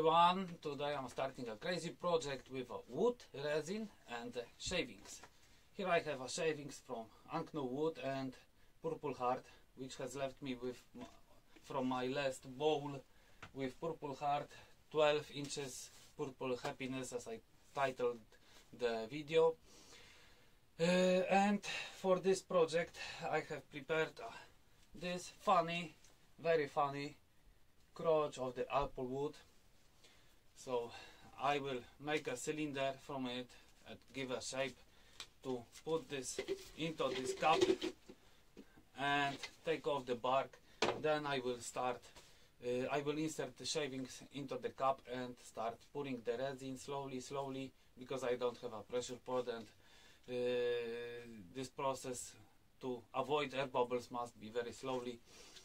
everyone, today I'm starting a crazy project with a wood, resin and shavings. Here I have a shavings from Ankno Wood and Purple Heart, which has left me with from my last bowl with Purple Heart 12 inches Purple Happiness, as I titled the video. And for this project I have prepared this funny, very funny crotch of the apple wood. So I will make a cylinder from it and give a shape to put this into this cup and take off the bark. Then I will start, I will insert the shavings into the cup and start pouring the resin slowly, because I don't have a pressure pot, and this process to avoid air bubbles must be very slowly.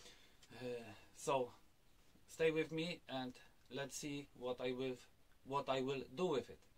So stay with me and let's see what I will do with it.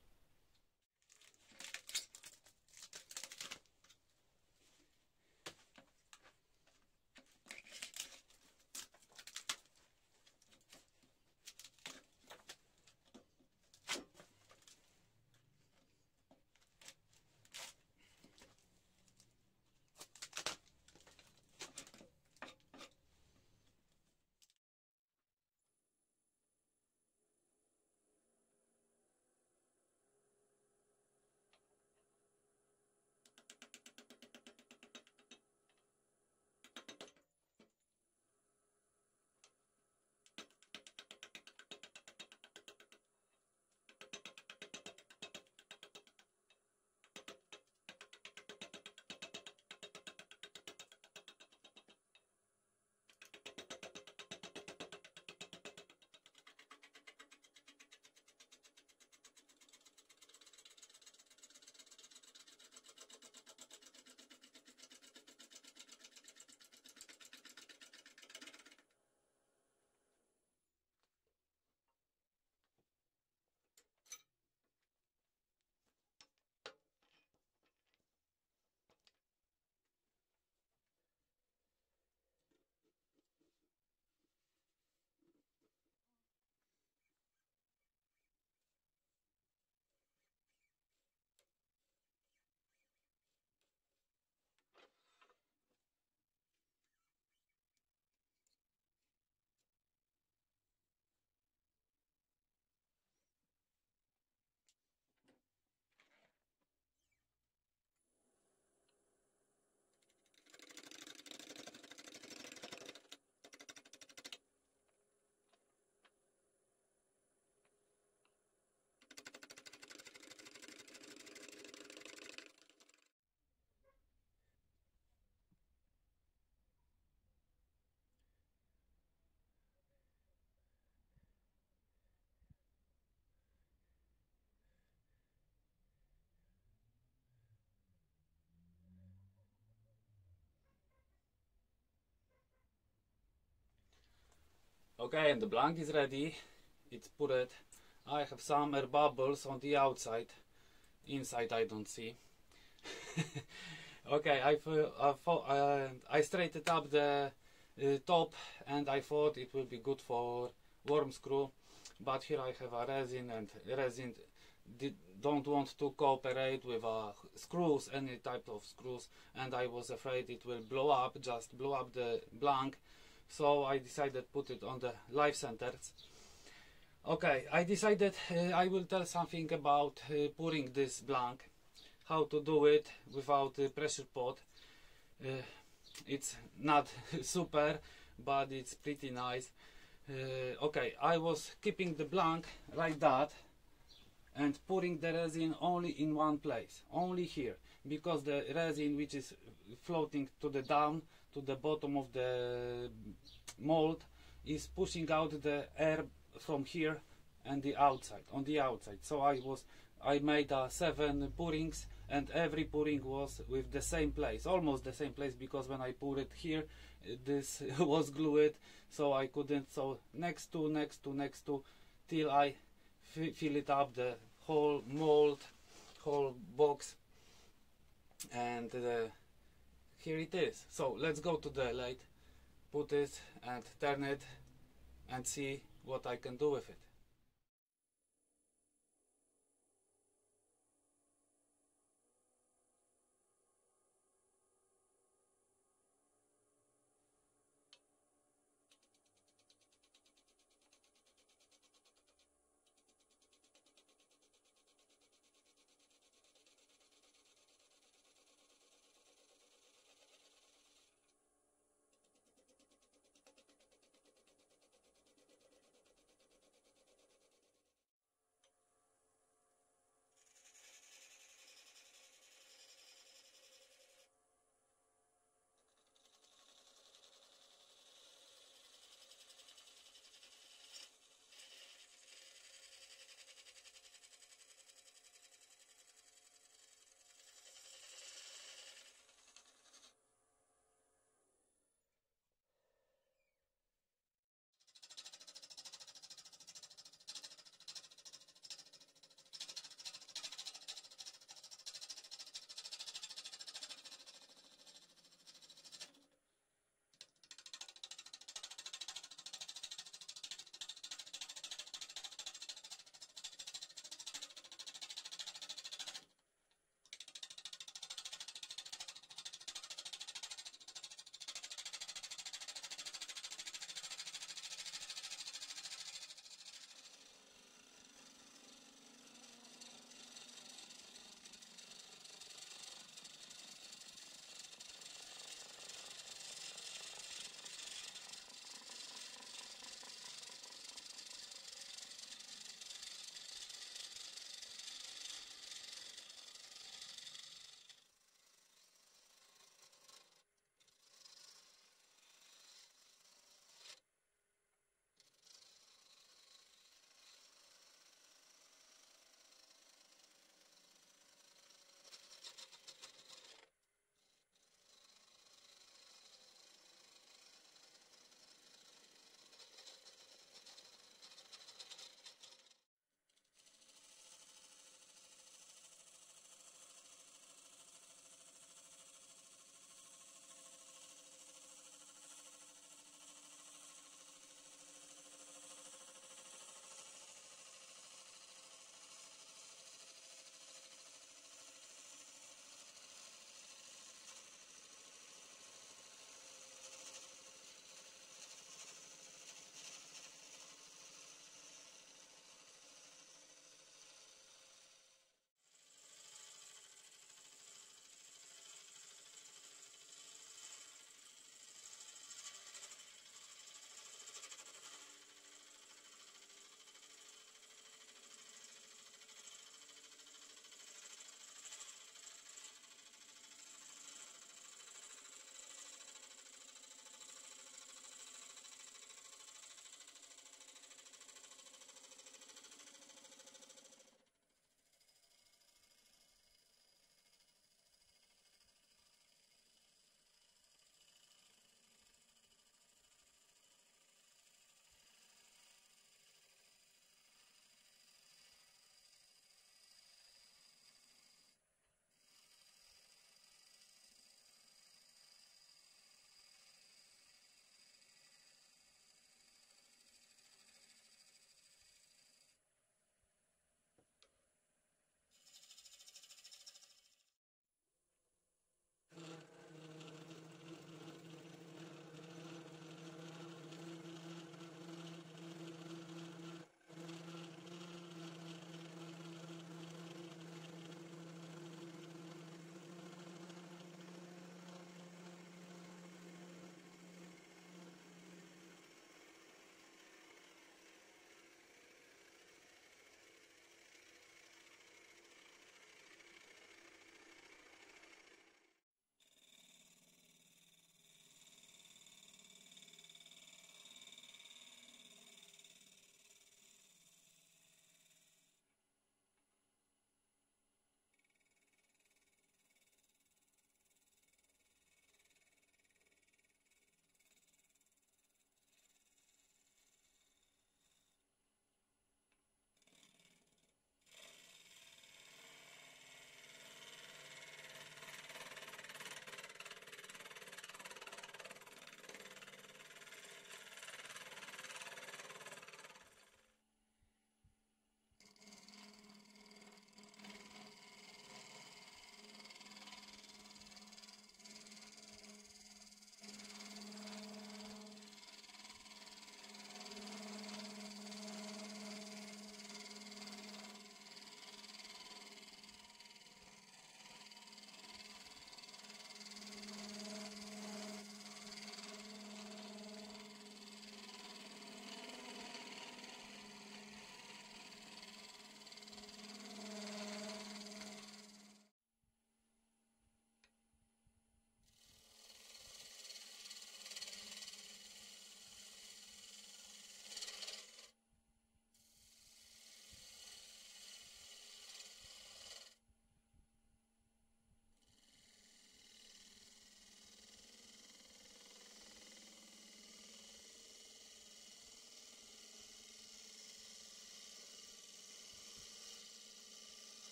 Okay, and the blank is ready. It's put it. I have some air bubbles on the outside. Inside I don't see. Okay, I straightened up the top, and I thought it will be good for worm screw, but here I have a resin, and resin don't want to cooperate with screws, any type of screws, and I was afraid it will blow up, just blow up the blank. So I decided put it on the live centers. Okay, I decided I will tell something about pouring this blank, how to do it without a pressure pot. It's not super, but it's pretty nice. Okay, I was keeping the blank like that and pouring the resin only in one place, only here, because the resin which is floating to the down to the bottom of the mold is pushing out the air from here and the outside, on the outside. So I made 7 pourings, and every pouring was with the same place, almost the same place, because when I pour it here, this was glued, so I couldn't. So next to till I fill it up, the whole mold, whole box, and here it is. So let's go to the lathe, put it and turn it and see what I can do with it.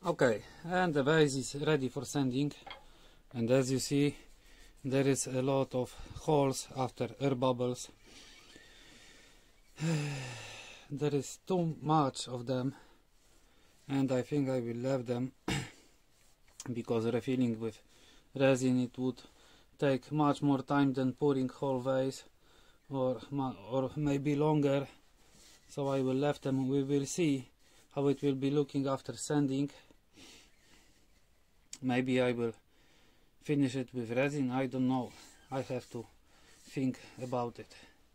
Okay, and the vase is ready for sanding, and as you see there is a lot of holes after air bubbles. There is too much of them, and I think I will leave them because refilling with resin it would take much more time than pouring whole vase, or maybe longer, so I will leave them. We will see how it will be looking after sanding. Maybe I will finish it with resin, I don't know, I have to think about it.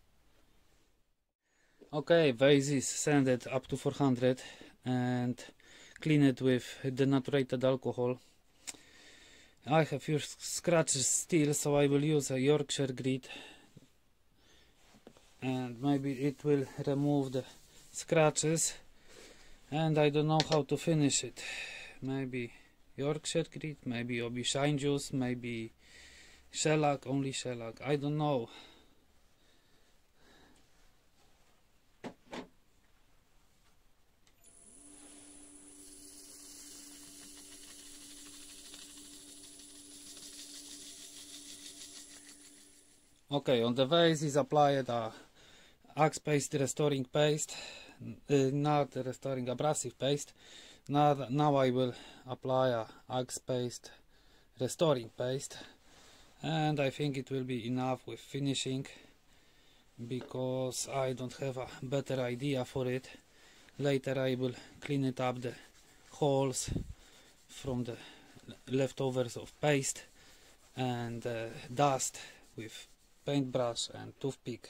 Okay, vase is sanded up to 400 and cleaned with denaturated alcohol. I have few scratches still, so I will use a Yorkshire grit and maybe it will remove the scratches, and I don't know how to finish it. Maybe Yorkshire grit, maybe Obi shine juice, maybe shellac, only shellac, I don't know. Okay, on the vase is applied a Axe paste restoring paste, not restoring abrasive paste. Now I will apply a Axe paste restoring paste, and I think it will be enough with finishing, because I don't have a better idea for it. Later I will clean it up, the holes from the leftovers of paste and dust with paintbrush and toothpick.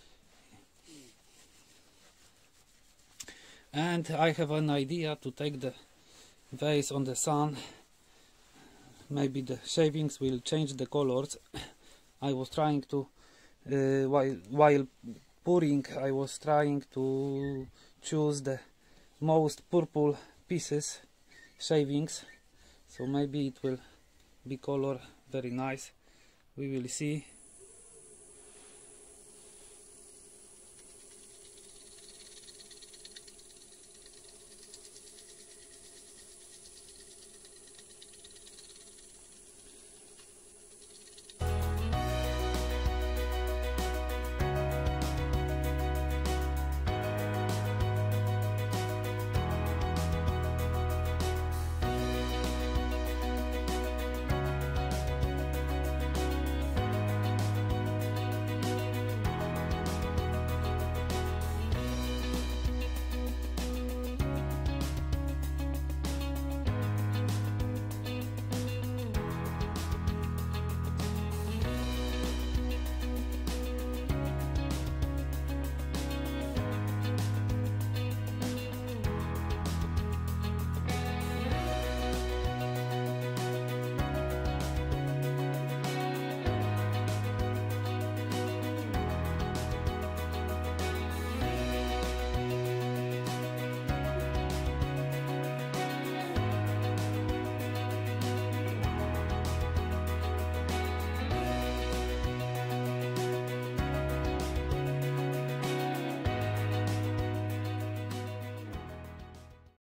And I have an idea to take the vase on the sun. Maybe the shavings will change the colors. I was trying to while pouring, I was trying to choose the most purple pieces, shavings, so maybe it will be color very nice. We will see.